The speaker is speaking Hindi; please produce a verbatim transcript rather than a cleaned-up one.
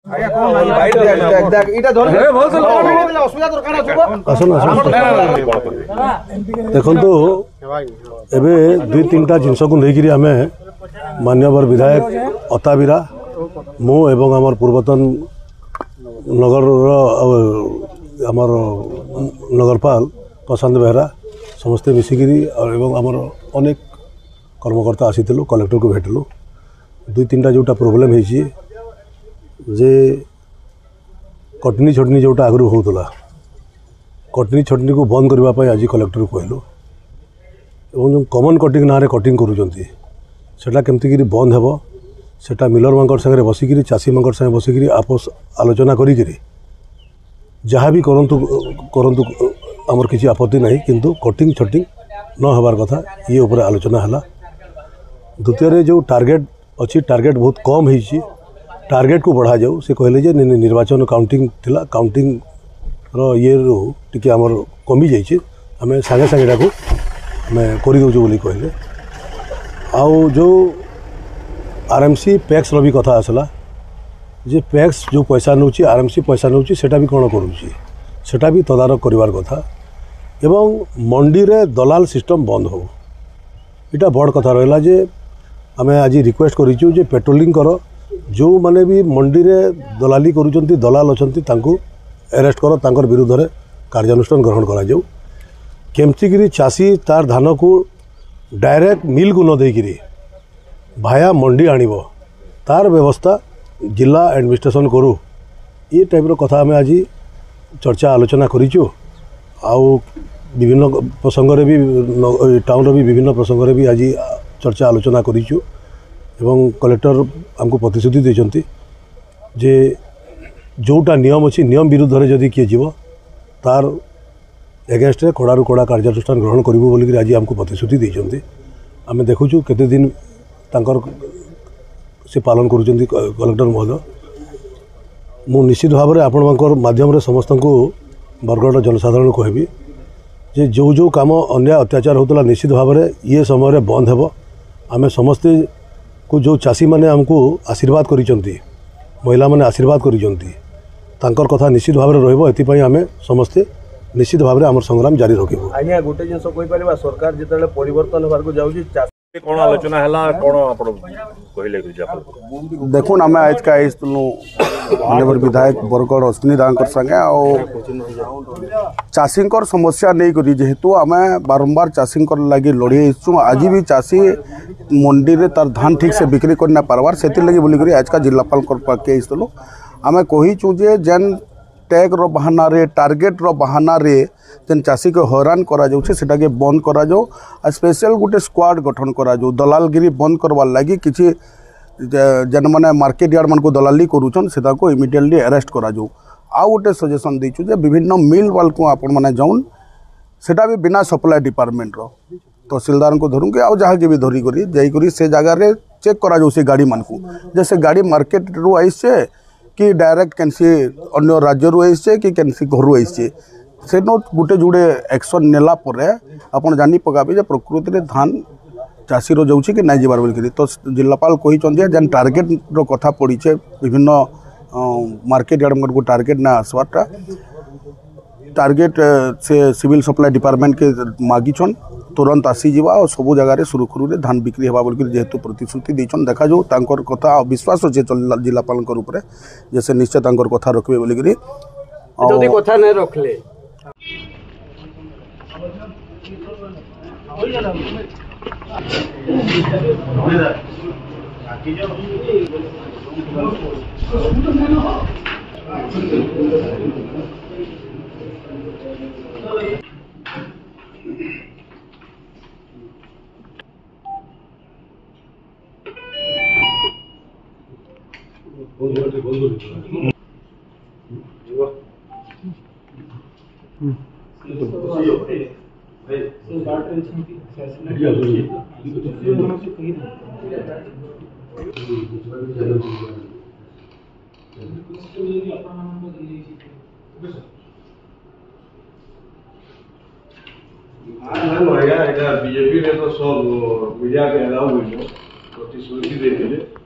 देखो एबे दुई तीन टा जिनस को लेकिरी आमे मान्यवर विधायक अताबिरा मु एवं आमर पूर्वतन नगर आमर नगरपाल प्रशांत बेहरा समस्ते मिसिकी और एवं आमर अनेक कर्मकर्ता आसीलु कलेक्टर को भेटलु दुई तीन टा जोटा प्रोब्लेम है जे कटनी छटनी जोटा आगु होता कटनी छटनी को बंद करने आज कलेक्टर को कहलु एवं जो कमन कटिंग ना कटिंग करा केमती बंद हे सेटा मिलर मांकर संगे बसिकी चाषी मांकर संगे बसिकी आपस आलोचना करी जहाँ भी करंतु करंतु आमर किसी आपत्ति नहीं किंतु कटिंग छटिंग न होबार कथा ये ऊपर आलोचना है। द्वितीय जो टार्गेट अच्छी टार्गेट बहुत कम है टार्गेट को बढ़ा जाऊ से कहले जे निर्वाचन काउंटिंग थिला काउंटिंग रो ये रो टिके हमर कमी जाइए आम सागे सागे को आम कर दौचु बोली कहले आउ जो आरएमसी पैक्स रो भी कथा आसला जे पैक्स जो पैसा नौची आरएमसी पैसा नौची सेटा भी कौन करुच्ची सेटा भी तदारक करिवार कथा एवं मंडी रे दलाल सिस्टम बंद हो इटा बड़ कथा रहा जे आम आज रिक्वेस्ट करूँ जे पेट्रोलिंग कर जो माने भी मंडी रे दलाली करुचंती दलाल अछंती तांको अरेस्ट कर तांकर विरुद्ध रे कार्यानुष्ठान ग्रहण करा जाऊ केमती चाषी तार धान को डायरेक्ट मिल को न देकिरी भाया मंडी आनिबो तार व्यवस्था जिला एडमिनिस्ट्रेशन करू ये टाइप रो कथा आम आज चर्चा आलोचना करिचु आउ विभिन्न प्रसंग रे भी टाउन भी विभिन्न प्रसंग रे भी आज चर्चा आलोचना करिचु एवं कलेक्टर आमको प्रतिश्रुति देते जे जोटा नियम अच्छी नियम विरुद्ध रे जदि किए जीव तार एगेन्स्ट रे कड़ारू कड़ा कार्यानुष्ठान ग्रहण करूँ बोलिक आज आमको प्रतिश्रुति देते आम देखुचु केते दिन तांकर से पालन करुँच कलेक्टर महोदय मु निश्चित भाव में आपण माध्यम समस्त को बरगढ़ जनसाधारण कहबी जे जो जो काम अन्याय अत्याचार होता निश्चित भाव में ये समय बंद हेब आम समस्ते को जो चाषी मैंने आमको आशीर्वाद करिसंती महिला माने आशीर्वाद करिसंती तांकर कथा निश्चित भाव में रहिबो एतिपई आमे समस्ते निश्चित भाव में आमर संग्राम जारी रखिबो। आज्ञा गोटे जिनस कहि परिबा सरकार जेतेले परिवर्तन होबार को जाउची चाषी कोन आलोचना हला कोन आपण कहिले कि देखुन आमे आज का आइसनु माननीय विधायक बरगढ़ अश्विनी दांकर संगे आ चाषी समस्या नहीं करी जेहेतु आमे बारंबार चाषी लगी लड़ी आइसु आज भी चाषी मंडी रे तार धान ठीक से बिक्री करना पारबार से लगी बोलिक आज का जिलापाल पाके आइसलु आमे कहीचु जे जेन टैग रो बहाना रे टार्गेट रो बहाना रे जेन चाषी को हैरान करा जाउछे सेटा के बंद करा जाओ आ स्पेशल गुटे स्क्वाड गठन करा जाओ दलालगिरी बंद करवार लगी किसी जेन मैंने मार्केट यार्ड मन को दलाली करूछन सेटा को इमिडिएटली अरेस्ट करा जाओ आउ गोटे सजेशन देचु जे विभिन्न मिल वाल को आपण माने जाउन सेटा भी बिना सप्लाई डिपार्टमेंट रो तहसीलदार को धरूँ कि आउ जहाँ के भी धरी करी जाई करी से जगह रे चेक करा जाओ से गाड़ी मान को जैसे गाड़ी मार्केट रू आइसे कि डायरेक्ट कैंसी अन्य राज्य रू आइसे कि कैंसी घर आइसे से नो गुटे जुड़े एक्शन नेला परे आपण जानी पकाबे जे प्रकृति रे धान चाषी रो जाउछि कि नहीं जीवार बोल तो जिलापाल कही जेन टार्गेट रो कथा पड़ी छे विभिन्न मार्केट यार्ड को टार्गेट ना आसवाटा टार्गेट से सिविल सप्लाई डिपार्टमेंट के मागिछन तुरंत आसी जीवा और सब जगह सुरखुरु रे धान बिक्री होगा बोल जेहेतु प्रतिश्रुति देछन देखा जो तांकर कथा विश्वास अच्छे जिलापाल ऊपर जैसे निश्चय तांकर कथा रखबे बोल करी जदी कथा नै रखले बीजेपी ने तो सब मीडिया के अलाउ हुई प्रतिश्रुति देते